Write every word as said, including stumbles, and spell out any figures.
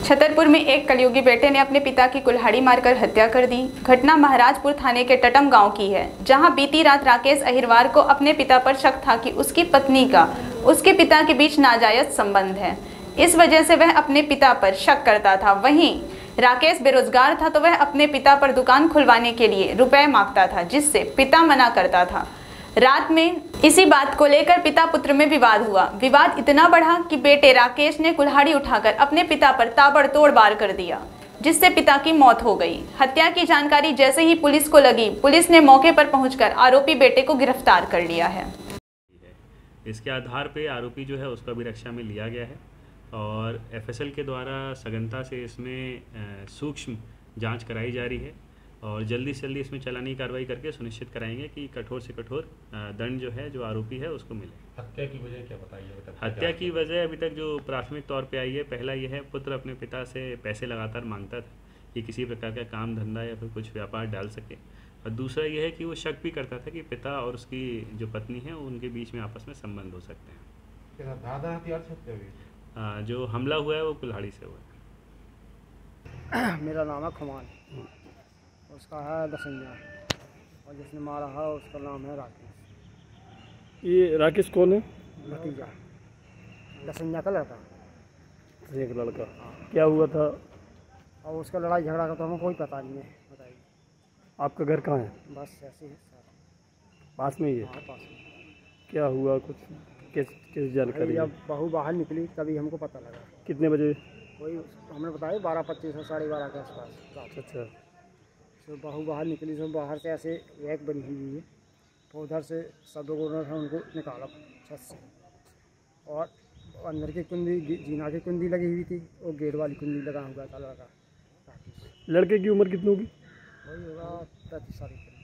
छतरपुर में एक कलयुगी बेटे ने अपने पिता की कुल्हाड़ी मारकर हत्या कर दी। घटना महाराजपुर थाने के टटम गांव की है, जहां बीती रात राकेश अहिरवार को अपने पिता पर शक था कि उसकी पत्नी का उसके पिता के बीच नाजायज संबंध है। इस वजह से वह अपने पिता पर शक करता था। वहीं राकेश बेरोजगार था तो वह अपने पिता पर दुकान खुलवाने के लिए रुपए मांगता था, जिससे पिता मना करता था। रात में इसी बात को लेकर पिता पुत्र में विवाद हुआ। विवाद इतना बढ़ा कि बेटे राकेश ने कुल्हाड़ी उठाकर अपने पिता पर ताबड़तोड़ वार कर दिया, जिससे पिता की मौत हो गई। हत्या की जानकारी जैसे ही पुलिस को लगी, पुलिस ने मौके पर पहुंचकर आरोपी बेटे को गिरफ्तार कर लिया है। इसके आधार पर आरोपी जो है उसको अभिरक्षा में लिया गया है और एफ एस एल के द्वारा सघनता से इसमें सूक्ष्म जाँच कराई जा रही है और जल्दी से जल्दी इसमें चालानी कार्रवाई करके सुनिश्चित कराएंगे कि कठोर से कठोर दंड जो है जो आरोपी है उसको मिले। हत्या की वजह क्या बताइए? हत्या की वजह अभी तक जो प्राथमिक तौर पे आई है, पहला यह है पुत्र अपने पिता से पैसे लगातार मांगता था कि किसी प्रकार का काम धंधा या फिर कुछ व्यापार डाल सके, और दूसरा यह है कि वो शक भी करता था कि पिता और उसकी जो पत्नी है उनके बीच में आपस में संबंध हो सकते हैं। धारदार हथियार से जो हमला हुआ है वो कुल्हाड़ी से हुआ है। मेरा नाम है खमान, उसका है दसंजा, और जिसने मारा है उसका नाम है राकेश। ये राकेश कौन है? भतीजा, दसंजा का लड़का। एक लड़का। क्या हुआ था? और उसका लड़ाई झगड़ा का तो हमें कोई पता नहीं है। बताइए आपका घर कहाँ है? बस ऐसे ही पास में ही है? हाँ, पास में। क्या हुआ, कुछ किस किस जानकारी? जब बहू बाहर निकली तभी हमको पता लगा। कितने बजे? कोई हमने बताया बारह पच्चीस और साढ़े बारह के आसपास। अच्छा। तो बहू बाहर निकली, तो बाहर से ऐसे रैक बनी हुई है, तो उधर से सब लोगों ने उनको निकाला छत से, और अंदर की कुंडी, जीना की कुंडी लगी हुई थी, और गेट वाली कुंडी लगा हुआ था लड़का। लड़के की उम्र कितनी होगी? वही होगा पैंतीस साल की।